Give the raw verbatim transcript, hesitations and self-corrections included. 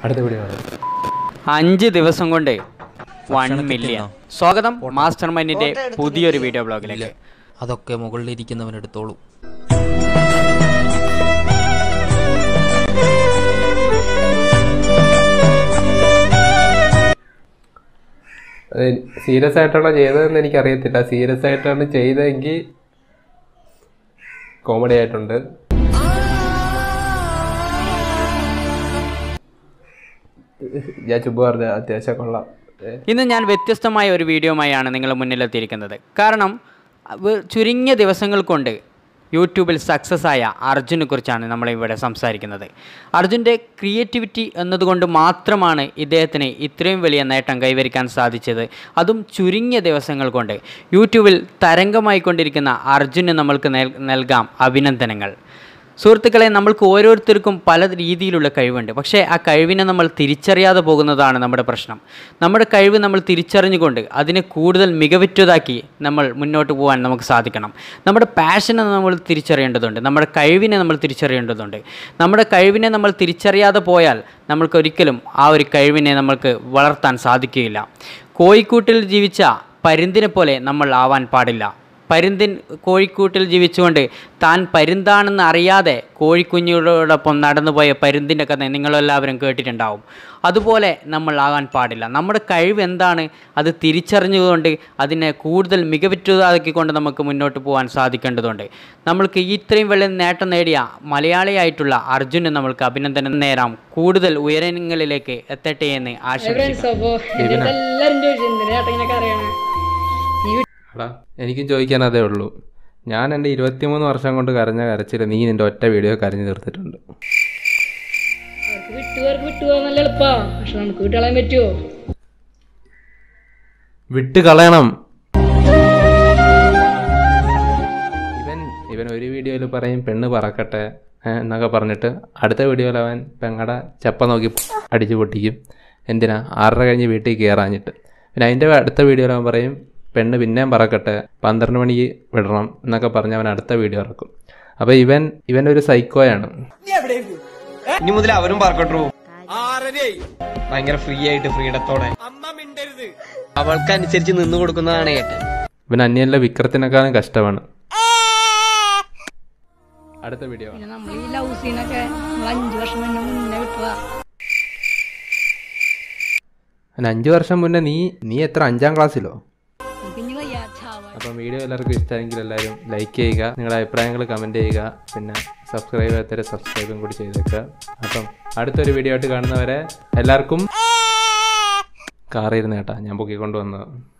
അടുത്ത വീഡിയോ അഞ്ച് ദിവസം കൊണ്ട് വൺ മില്യൺ. സ്വാഗതം മാസ്റ്റർ മൈൻഡിന്റെ പുതിയൊരു വീഡിയോ ബ്ലോഗിലേക്ക്. അതൊക്കെ മുകളിലിരിക്കുന്നവനെടുത്തോളൂ. സീരിയസ് ആയിട്ടാണോ ചെയ്തതെന്ന് എനിക്കറിയത്തില്ല. സീരിയസ് ആയിട്ടാണ് ചെയ്തതെങ്കിൽ കോമഡി ആയിട്ടുണ്ട്. ഞാൻ ചുമ്പ് പറഞ്ഞ അത്യാവശ്യം കൊള്ളാം. ഇന്ന് ഞാൻ വ്യത്യസ്തമായ ഒരു വീഡിയോയുമായാണ് നിങ്ങളുടെ മുന്നിലെത്തിയിരിക്കുന്നത്. കാരണം ചുരുങ്ങിയ ദിവസങ്ങൾ കൊണ്ട് യൂട്യൂബിൽ സക്സസ് ആയ അർജുനെ കുറിച്ചാണ് നമ്മളിവിടെ സംസാരിക്കുന്നത്. അർജുൻ്റെ ക്രിയേറ്റിവിറ്റി എന്നതുകൊണ്ട് മാത്രമാണ് ഇദ്ദേഹത്തിന് ഇത്രയും വലിയ നേട്ടം കൈവരിക്കാൻ സാധിച്ചത്. അതും ചുരുങ്ങിയ ദിവസങ്ങൾ കൊണ്ട്. യൂട്യൂബിൽ തരംഗമായിക്കൊണ്ടിരിക്കുന്ന അർജുന് നമ്മൾക്ക് നൽകാം അഭിനന്ദനങ്ങൾ. സുഹൃത്തുക്കളെ, നമ്മൾക്ക് ഓരോരുത്തർക്കും പല രീതിയിലുള്ള കഴിവുണ്ട്. പക്ഷേ ആ കഴിവിനെ നമ്മൾ തിരിച്ചറിയാതെ പോകുന്നതാണ് നമ്മുടെ പ്രശ്നം. നമ്മുടെ കഴിവ് നമ്മൾ തിരിച്ചറിഞ്ഞുകൊണ്ട് അതിനെ കൂടുതൽ മികവുറ്റതാക്കി നമ്മൾ മുന്നോട്ട് പോകാൻ നമുക്ക് സാധിക്കണം. നമ്മുടെ പാഷനെ നമ്മൾ തിരിച്ചറിയേണ്ടതുണ്ട്. നമ്മുടെ കഴിവിനെ നമ്മൾ തിരിച്ചറിയേണ്ടതുണ്ട്. നമ്മുടെ കഴിവിനെ നമ്മൾ തിരിച്ചറിയാതെ പോയാൽ നമ്മൾക്കൊരിക്കലും ആ ഒരു കഴിവിനെ നമ്മൾക്ക് വളർത്താൻ സാധിക്കുകയില്ല. കോഴിക്കൂട്ടിൽ ജീവിച്ച പരുന്തിനെ പോലെ നമ്മൾ ആവാൻ പാടില്ല. പരുന്തിൻ കോഴിക്കൂട്ടിൽ ജീവിച്ചുകൊണ്ട് താൻ പരുന്താണെന്ന് അറിയാതെ കോഴിക്കുഞ്ഞുങ്ങളോടൊപ്പം നടന്നുപോയ പരുന്തിൻ്റെ കഥ നിങ്ങളെല്ലാവരും കേട്ടിട്ടുണ്ടാവും. അതുപോലെ നമ്മൾ ആകാൻ പാടില്ല. നമ്മുടെ കഴിവ് എന്താണ് അത് തിരിച്ചറിഞ്ഞുകൊണ്ട് അതിനെ കൂടുതൽ മികവുറ്റതാക്കിക്കൊണ്ട് നമുക്ക് മുന്നോട്ട് പോകാൻ സാധിക്കേണ്ടതുണ്ട്. നമ്മൾക്ക് ഇത്രയും വലിയ നേട്ടം നേടിയ മലയാളിയായിട്ടുള്ള അർജുന് നമ്മൾക്ക് അഭിനന്ദനം നേരാം. കൂടുതൽ ഉയരങ്ങളിലേക്ക് എത്തട്ടെ എന്ന് ആശംസിക്കുന്നു. എനിക്കും ചോദിക്കാൻ അതേ ഉള്ളൂ. ഞാൻ എൻ്റെ ഇരുപത്തിമൂന്ന് വർഷം കൊണ്ട് കരഞ്ഞ കരച്ചിൽ നീ നിൻ്റെ ഒറ്റ വീഡിയോ കരഞ്ഞു തീർത്തിട്ടുണ്ട്. വിട്ട് കളയണം. ഇവൻ ഇവൻ ഒരു വീഡിയോയിൽ പറയും പെണ്ണ് പറക്കട്ടെ എന്നൊക്കെ പറഞ്ഞിട്ട് അടുത്ത വീഡിയോയിൽ അവൻ പെങ്ങടെ ചെപ്പ നോക്കി അടിച്ചു പൊട്ടിക്കും. എന്തിനാ? ആറര കഴിഞ്ഞ് വീട്ടിൽ കയറാഞ്ഞിട്ട്. പിന്നെ അതിൻ്റെ അടുത്ത വീഡിയോയിൽ അവൻ പറയും പെണ്ണ് പിന്നെയും പറക്കട്ടെ പന്ത്രണ്ട് മണിക്ക് വിടണം എന്നൊക്കെ പറഞ്ഞ് അവൻ അടുത്ത വീഡിയോ ഇറക്കും. അപ്പൊ ഇവൻ ഇവൻ ഒരു സൈക്കോയാണ്. ഇനി മുതൽ അവനും പറക്കട്ടു. ഭയങ്കര ഫ്രീ ആയിട്ട് ഫ്രീഡത്തോടെ അവൾക്ക് അനുസരിച്ച് നിന്ന് കൊടുക്കുന്നതാണ് കേട്ട്. ഇവൻ അന്യല്ല വിക്രത്തിനേക്കാളും കഷ്ടമാണ്. അടുത്ത വീഡിയോ അഞ്ചു വർഷം മുന്നേ നീ നീ എത്ര അഞ്ചാം ക്ലാസ്സിലോ? അപ്പം വീഡിയോ എല്ലാവർക്കും ഇഷ്ടമെങ്കിൽ എല്ലാവരും ലൈക്ക് ചെയ്യുക, നിങ്ങളുടെ അഭിപ്രായങ്ങൾ കമൻറ്റ് ചെയ്യുക, പിന്നെ സബ്സ്ക്രൈബ് ചെയ്യാത്തവരെ സബ്സ്ക്രൈബും കൂടി ചെയ്തേക്കുക. അപ്പം അടുത്തൊരു വീഡിയോ ആയിട്ട് കാണുന്നവരെ എല്ലാവർക്കും കാറിരുന്ന് കേട്ടാ ഞാൻ പൊക്കിക്കൊണ്ട് വന്നത്.